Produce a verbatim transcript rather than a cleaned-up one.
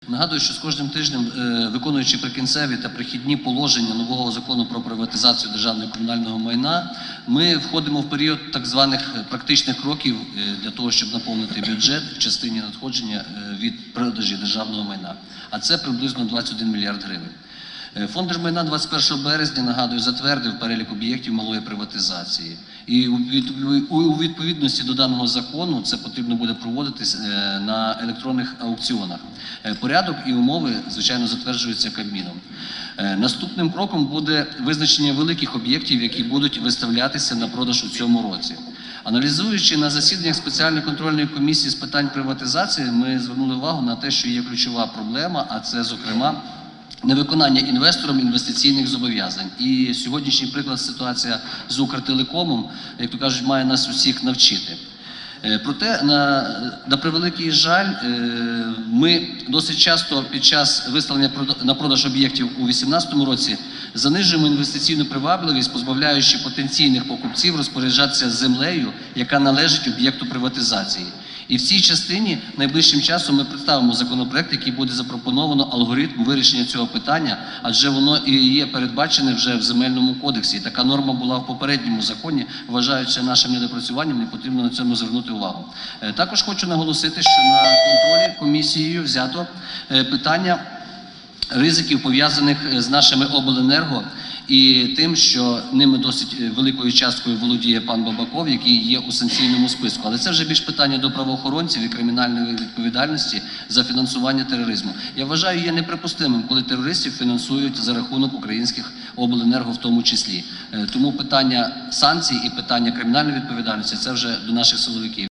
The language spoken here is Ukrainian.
Нагадую, що з кожним тижнем, виконуючи прикінцеві та прихідні положення нового закону про приватизацію державного і комунального майна, ми входимо в період так званих практичних кроків для того, щоб наповнити бюджет в частині надходження від продажі державного майна. А це приблизно двадцять один мільярд гривень. Фонд держмайна двадцять першого березня, нагадую, затвердив перелік об'єктів малої приватизації. І у відповідності до даного закону це потрібно буде проводитись на електронних аукціонах. Порядок і умови, звичайно, затверджуються Кабміном. Наступним кроком буде визначення великих об'єктів, які будуть виставлятися на продаж у цьому році. Аналізуючи на засіданнях спеціальної контрольної комісії з питань приватизації, ми звернули увагу на те, що є ключова проблема, а це, зокрема, невиконання інвестором інвестиційних зобов'язань. І сьогоднішній приклад, ситуація з Укртелекомом, як то кажуть, має нас усіх навчити. Проте, на, на превеликий жаль, ми досить часто під час виставлення на продаж об'єктів у дві тисячі вісімнадцятому році занижуємо інвестиційну привабливість, позбавляючи потенційних покупців розпоряджатися землею, яка належить об'єкту приватизації. І в цій частині найближчим часом ми представимо законопроект, який буде запропоновано алгоритм вирішення цього питання, адже воно і є передбачене вже в Земельному кодексі. Така норма була в попередньому законі, вважаючи нашим недопрацюванням, не потрібно на цьому звернути увагу. Також хочу наголосити, що на контролі комісією взято питання ризиків, пов'язаних з нашими обленерго, і тим, що ними досить великою часткою володіє пан Бабаков, який є у санкційному списку. Але це вже більш питання до правоохоронців і кримінальної відповідальності за фінансування тероризму. Я вважаю, є неприпустимим, коли терористів фінансують за рахунок українських обленерго в тому числі. Тому питання санкцій і питання кримінальної відповідальності – це вже до наших силовиків.